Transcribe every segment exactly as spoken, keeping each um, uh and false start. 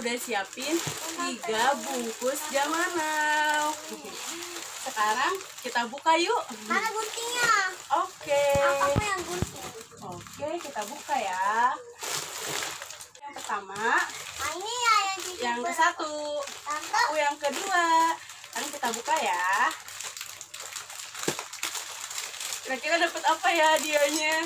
udah siapin tiga bungkus Jaman Now. Sekarang kita buka yuk. Mana guntingnya? Oke. Aku yang gunting. Oke, kita buka ya. Yang pertama, Nah, ini ya yang cici yang ke ber- satu, Tante, aku yang kedua. Sekarang kita buka ya. Kira-kira dapat apa ya hadiahnya?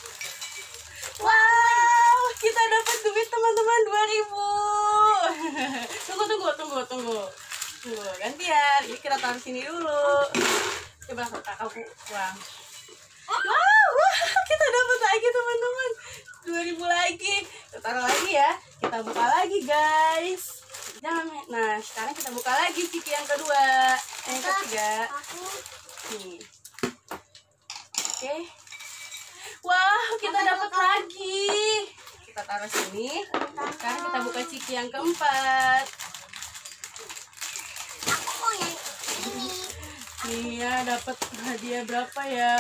Wow, kita dapat duit teman-teman dua ribu. Tunggu, tunggu, tunggu, tunggu. Tunggu, gantian. Ini kita taruh sini dulu. Coba kakak uang. Wow, wow, kita dapat lagi teman-teman. dua ribu lagi. Kita taruh lagi ya. Kita buka lagi, guys. Jangan. Nah, sekarang kita buka lagi ciki yang kedua. Yang ketiga. aku Nih. Oke. Wah, kita dapat lagi. Kita taruh sini. Sekarang kita buka ciki yang keempat. aku mau yang ini. Nih ya, dapat hadiah berapa ya?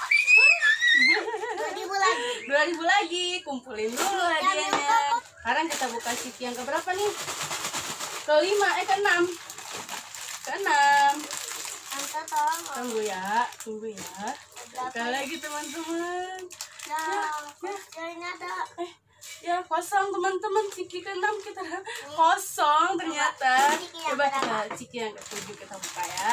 dua ribu lagi. dua ribu lagi. Kumpulin dulu hadiahnya. Sekarang kita buka ciki yang keberapa nih? Kelima, eh keenam. Keenam. Tante tolong. Tunggu ya, tunggu ya. Buka lagi teman-teman. Nah, ini ada. Eh, ya kosong teman-teman. Ciki keenam kita kosong ternyata. Ciki yang Coba berapa? kita ciki yang ketujuh kita buka ya.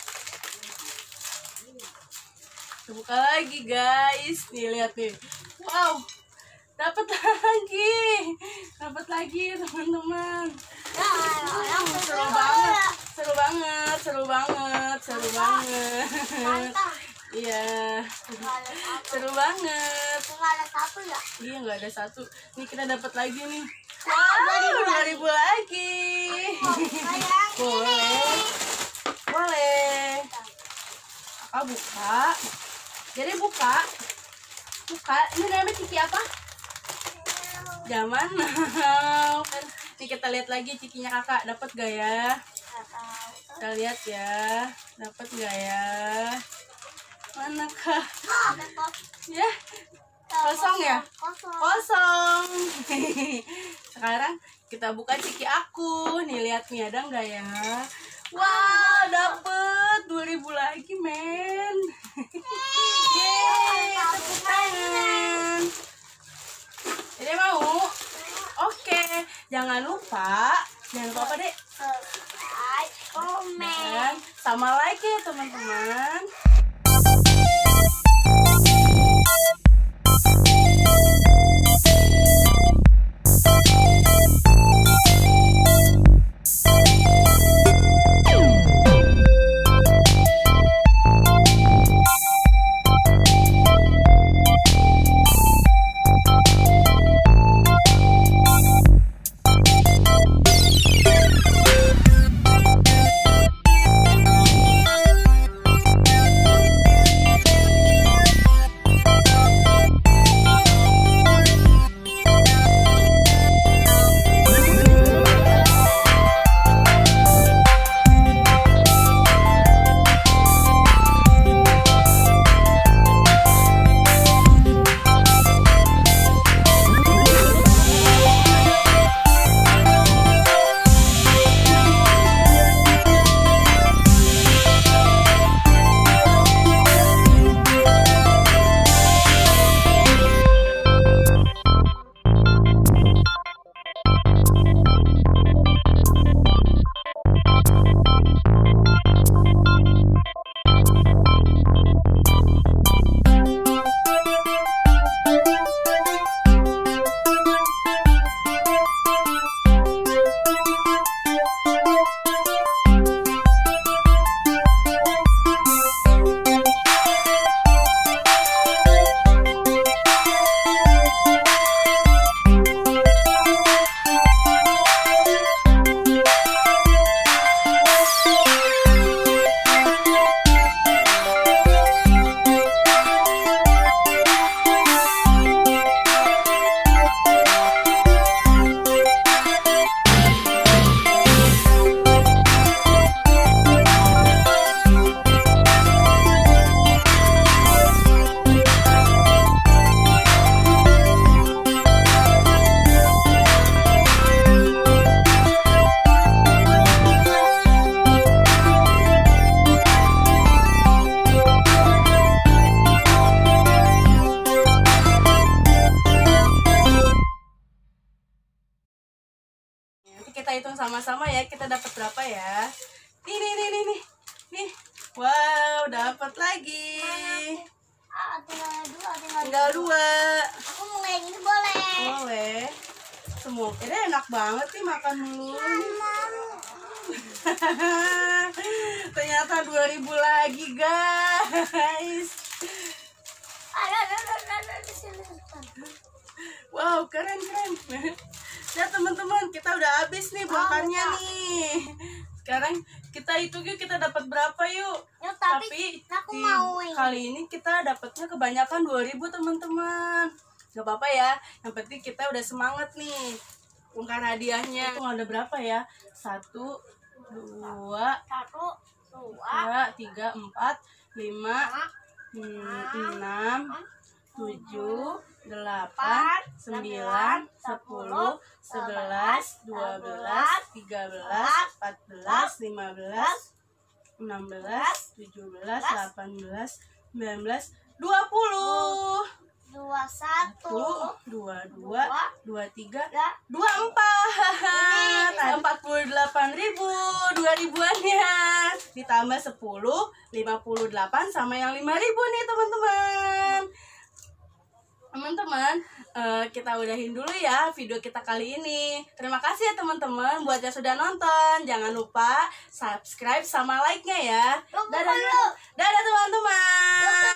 Kita buka lagi guys. Nih lihat nih. Wow, dapat lagi, dapat lagi teman-teman. Nah, yang Seru kedua. banget, seru banget, seru banget, seru banget. Tante, Iya, nggak ada satu. seru banget. Nggak ada satu ya? Iya nggak ada satu. Nih kita dapat lagi nih. Wow, dua ribu lagi. Kayak Boleh, boleh. Kakak buka. Jadi buka, buka. Ini namanya ciki apa? Jaman Now. Nih kita lihat lagi cikinya kakak. Dapat gak ya? Kita lihat ya. Dapat gak ya? Manakah? ada kok. Ya, kosong ya? Kosong. Kosong. Sekarang kita buka ciki aku. Nih lihat nih ada nggak ya? Wow, dapet dua ribu lagi men. Yeay, tepuk tangan. Jadi mau? Oke, jangan lupa, jangan lupa apa dek? Subscribe, komen. Dan sama like ya teman-teman. sama-sama ya kita dapat berapa ya. Nih nih nih nih nih. Nih. Wow, dapat lagi. Ah, tinggal dua, tinggal, Tinggal dua. Aku mau yang ini boleh. Boleh. Semua ini enak banget nih makan dulu. Ternyata dua ribu lagi, guys. Ada, ada, ada, ada, ada, sini. Wow, keren keren. Ya teman-teman, kita udah habis nih bongkarnya Oh, nih. Sekarang kita hitung yuk, kita dapat berapa yuk. Ya, Tapi, tapi aku di mau ini. kali ini kita dapatnya kebanyakan dua ribu teman-teman. Gak apa-apa ya, yang penting kita udah semangat nih. Bongkar hadiahnya. Itu ada berapa ya? Satu, dua, Satu, dua, dua, tiga, empat, lima, enam, tujuh, delapan, sembilan, sepuluh, sebelas, dua belas, tiga belas, empat belas, lima belas, enam belas, tujuh belas, delapan belas, sembilan belas, dua puluh. dua, satu, Dua, dua, dua, tiga, tiga, dua, empat. Empat puluh delapan ribu, dua ribuannya. Ditambah sepuluh, lima puluh delapan sama yang lima ribu nih teman-teman. Teman-teman, eh, kita udahin dulu ya video kita kali ini. Terima kasih ya teman-teman buat yang sudah nonton. Jangan lupa subscribe sama like-nya ya. Lupa Dadah, dulu. dadah teman-teman.